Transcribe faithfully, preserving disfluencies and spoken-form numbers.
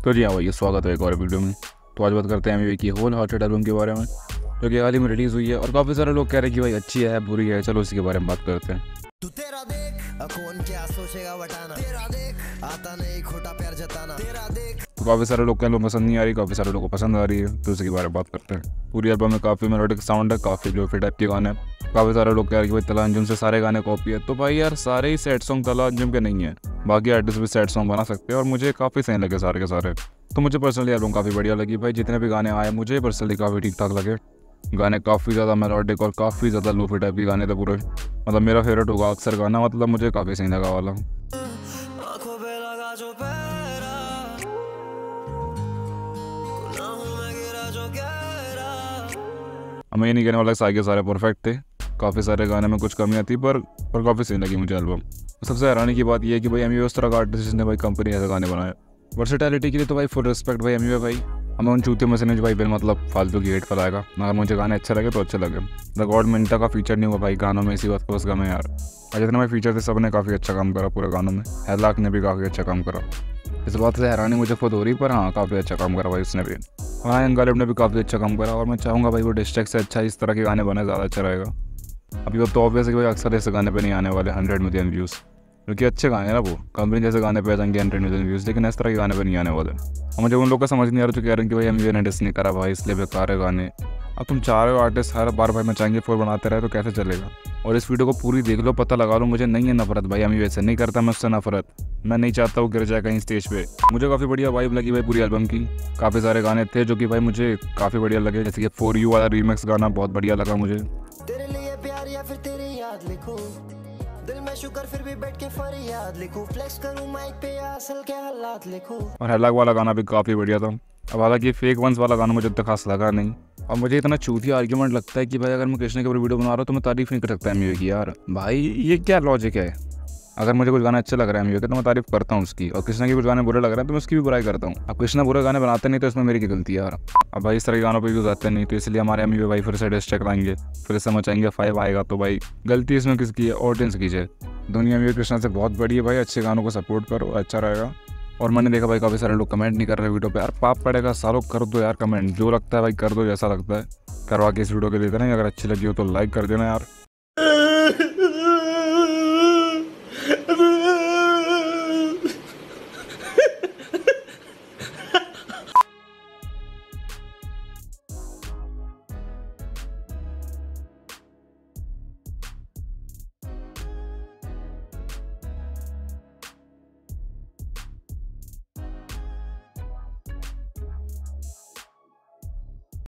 तो जी हाँ भैया, स्वागत है एक और वीडियो में। तो आज बात करते हैं एमवी की होल हार्टेड एल्बम के बारे में, जो कि हाल ही में रिलीज़ हुई है और काफ़ी सारे लोग कह रहे हैं कि भाई अच्छी है बुरी है। चलो इसी के बारे में बात करते हैं। तू तेरा देख कौन क्या सोचेगा बटाना, तेरा देख आता नहीं खोटा प्यार जताना, तेरा देख। तो काफ़ी सारे लोग को पसंद नहीं आ रही, काफ़ी सारे लोगों को पसंद आ रही है, तो इसी के बारे में बात करते हैं। पूरी एल्बम में काफ़ी मेलोडिक साउंड है, काफ़ी लोफी टाइप के गाने हैं। काफ़ी सारे लोग कह रहे हैं कि भाई तला अंजुम से सारे गाने कॉपी है। तो भाई यार, सारे ही सैड सॉन्ग तला अंजुम के नहीं है, बाकी आर्टिस्ट भी सैड सॉन्ग बना सकते हैं और मुझे काफ़ी सही लगे सारे के सारे। तो मुझे पर्सनली एल्बम काफ़ी बढ़िया लगी भाई। जितने भी गाने आए मुझे पर्सनली काफ़ी ठीक ठाक लगे। गाने काफ़ी ज़्यादा मेलोडिक और काफ़ी ज़्यादा लोफी टाइप के गाने थे पूरे। मतलब मेरा फेवरेट होगा अक्सर गाना, मतलब मुझे काफ़ी सही लगा वाला। मैं ये नहीं कहने वाला सारे के सारे परफेक्ट थे, काफ़ी सारे गाने में कुछ कमियाँ थी, पर पर काफ़ी सही लगी मुझे एल्बम। सबसे हैरानी की बात यह है कि भाई एमवी उस तरह का आर्टिस्ट जिसने भाई कंपनी ऐसे गाने बनाए। वर्सेटैलिटी के लिए तो भाई फुल रिस्पेक्ट भाई एमवी भाई। हमें उन चूते में से नहीं जो भाई बिल मतलब फालतू की हेट फैलाएगा, मगर मुझे गाने अच्छे लगे तो अच्छे लगे। द गॉड मिंटा का फीचर नहीं हुआ भाई गानों में, इसी बात को बस गमे यार। और जितने भाई फीचर थे सब ने काफ़ी अच्छा काम करा पूरे गानों में। हैलाक ने भी काफ़ी अच्छा काम करा, इस बात से हैरानी मुझे खुद हो रही, पर हाँ काफ़ी अच्छा काम करा भाई उसने भी। हाँ, यंग गालिब ने भी काफ़ी अच्छा काम करा और मैं चाहूँगा भाई वो डिस्ट्रैक्ट से अच्छा इस तरह के गाने बने, ज़्यादा अच्छा रहेगा। अभी अब तो ऑब्वियस है कि भाई अक्सर ऐसे गाने पे नहीं आने वाले हंड्रेड मिलियन व्यूज़, क्योंकि अच्छे गाने ना वो कंपनी जैसे गाने पे आ जाएंगे हंड्रेड मिलियन व्यूज़, लेकिन इस तरह के गाने पे नहीं आने वाले। और मुझे उन लोग का समझ नहीं आ रहा जो कह रहे हैं कि भाई एमवी ने डिस नहीं करा भाई इसलिए बेकार है गाने। अब तुम चाह रहे हो आर्टिस्ट हर बार भाई मैं चाहेंगे फोर बनाते रहे तो कैसे चलेगा। और इस वीडियो को पूरी देख लो, पता लगा लो, मुझे नहीं है नफरत भाई एमवी वैसे नहीं करता मैं उससे नफरत। मैं नहीं चाहता वो गिर जाए कहीं स्टेज पे। मुझे काफ़ी बढ़िया वाइब लगी भाई पूरी एल्बम की। काफ़ी सारे गाने थे जो कि भाई मुझे काफ़ी बढ़िया लगे, जैसे कि फॉर यू वाला रीमिक्स गाना बहुत बढ़िया लगा मुझे। तेरे लिए प्यार या फिर तेरी याद लिखूं, दिल में शुक्र फिर भी बैठ के फरियाद लिखूं, फ्लेक्स करूं माइक पे असल के हालात लिखूं। और हैलाक वाला गाना भी काफ़ी बढ़िया था। अब हालांकि फेक वंस वाला गाना मुझे इतना खास लगा नहीं। और मुझे इतना चूतिया आर्ग्यूमेंट लगता है कि भाई अगर मैं कृष्णा के ऊपर वीडियो बना रहा हूँ तो मैं तारीफ नहीं कर सकता एमवी की। यार भाई ये क्या लॉजिक है। अगर मुझे कुछ गाना अच्छा लग रहा है एमवी का तो मैं तारीफ करता हूँ उसकी, और कृष्णा के कुछ गाने बुरे लग रहे हैं तो मैं उसकी भी बुराई करता हूँ। अब कृष्णा बुरे गाने बनाते नहीं तो इसमें मेरी क्या गलती है यार। अब भाई इस तरह के गानों पर व्यूज आते नहीं, तो इसलिए हमारे एमवी भाई फिर से डिस्ट्रैक्ट आएंगे, फिर से मचाएंगे फाइव आएगा। तो भाई गलती इसमें किसकी है? ऑडियंस की है। दुनिया में कृष्णा से बहुत बड़ी है भाई, अच्छे गानों को सपोर्ट करो, अच्छा रहेगा। और मैंने देखा भाई काफ़ी सारे लोग कमेंट नहीं कर रहे वीडियो पे। यार पाप पड़ेगा सालों, कर दो यार कमेंट, जो लगता है भाई कर दो, जैसा लगता है करवा के इस वीडियो के देते ना। अगर अच्छी लगी हो तो लाइक कर देना यार।